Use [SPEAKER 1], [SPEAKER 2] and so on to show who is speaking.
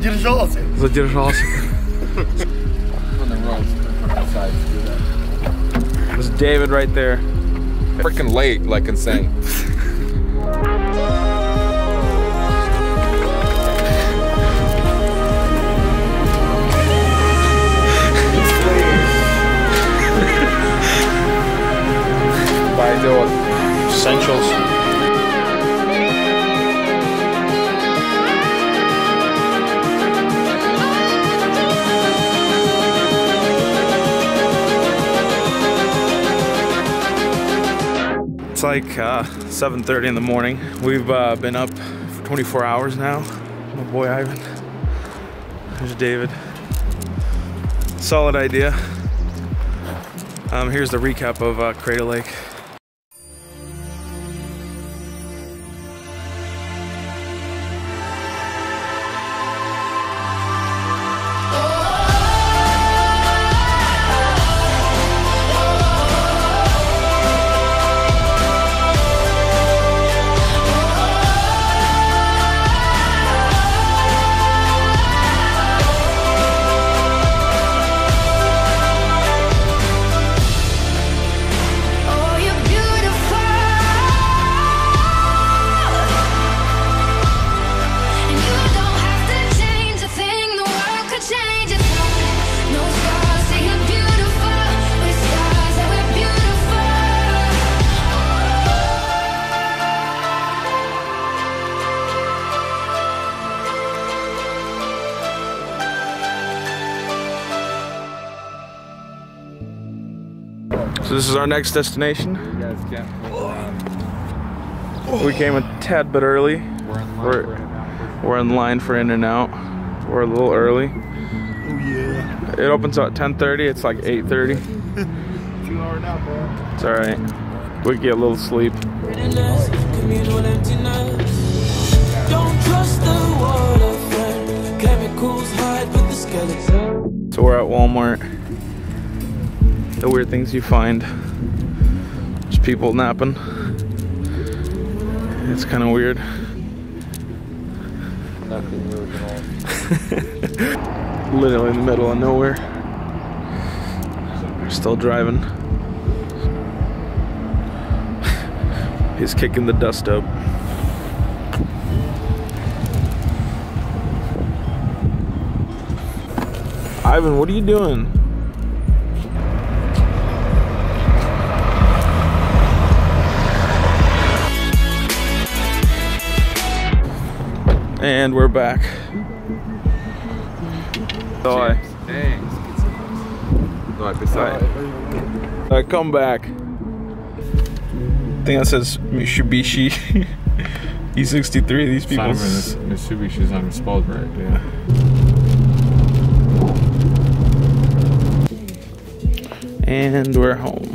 [SPEAKER 1] Задержался.
[SPEAKER 2] Задержался. There's David right there.
[SPEAKER 3] Freaking late, like insane.
[SPEAKER 2] Essentials. It's like 7:30 in the morning. We've been up for 24 hours now. My boy Ivan. There's David. Solid idea. Here's the recap of Crater Lake. So this is our next destination.
[SPEAKER 3] You guys can't move around.
[SPEAKER 2] We came a tad bit early. We're in line for In-N-Out. We're a little early.
[SPEAKER 1] Oh yeah.
[SPEAKER 2] It opens at 10:30. It's like 8:30.
[SPEAKER 1] 2 hour nap, bro.
[SPEAKER 2] It's all right. We can get a little sleep. So we're at Walmart. The weird things you find. Just people napping. It's kind of weird.
[SPEAKER 3] Nothing moved at all.
[SPEAKER 2] Literally in the middle of nowhere. We're still driving. He's kicking the dust up. Ivan, what are you doing? And we're back. So I come back. I think that says Mitsubishi E63. These people.
[SPEAKER 3] Mitsubishi's unspelled right, yeah.
[SPEAKER 2] And we're home.